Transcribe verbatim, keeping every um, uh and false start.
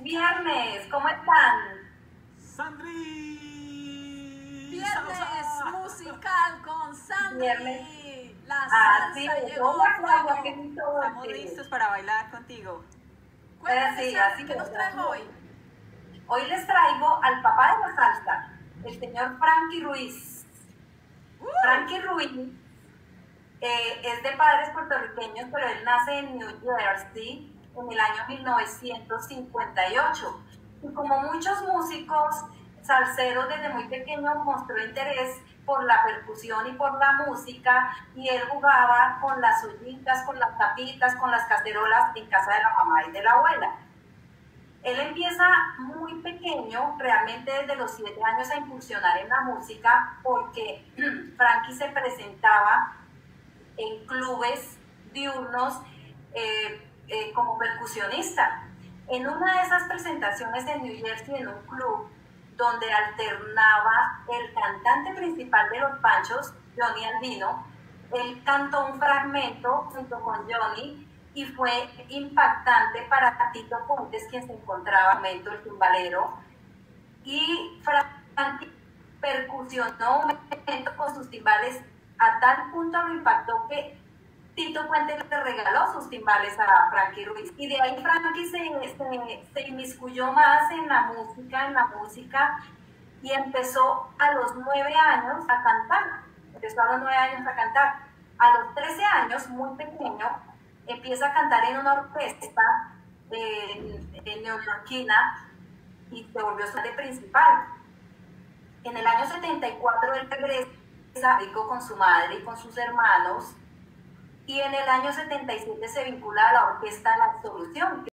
viernes, ¿cómo están? ¡Sandri! Viernes ¡Salsa! musical con Sandri. Viernes. La Ah, salsa sí, llegó hola, a fuego. Claudia, qué gusto Estamos verte. listos para bailar contigo. Cuéntame, Sí, Sandri, así ¿qué es, nos traes así es. hoy? Hoy les traigo al papá de la salsa, el señor Frankie Ruiz. Uh, Frankie Ruiz eh, es de padres puertorriqueños, pero él nace en New Jersey en el año mil novecientos cincuenta y ocho. Y como muchos músicos salseros, desde muy pequeño mostró interés por la percusión y por la música, y él jugaba con las ollitas, con las tapitas, con las cacerolas en casa de la mamá y de la abuela. Él empieza muy pequeño, realmente desde los siete años, a incursionar en la música, porque Frankie se presentaba en clubes diurnos eh, eh, como percusionista. En una de esas presentaciones en New Jersey, en un club donde alternaba el cantante principal de Los Panchos, Johnny Albino, él cantó un fragmento junto con Johnny y fue impactante para Tito Puentes, quien se encontraba en el momento, el timbalero, y Frankie percusionó un momento con sus timbales a tal punto lo impactó que Tito Puentes le regaló sus timbales a Frankie Ruiz, y de ahí Frankie se, se, se inmiscuyó más en la música, en la música, y empezó a los nueve años a cantar, empezó a los nueve años a cantar. A los trece años, muy pequeño, empieza a cantar en una orquesta eh, en neoyorquina y se volvió su cantante principal. En el año setenta y cuatro él regresa a Rico con su madre y con sus hermanos, y en el año setenta y siete se vincula a la orquesta La Solución,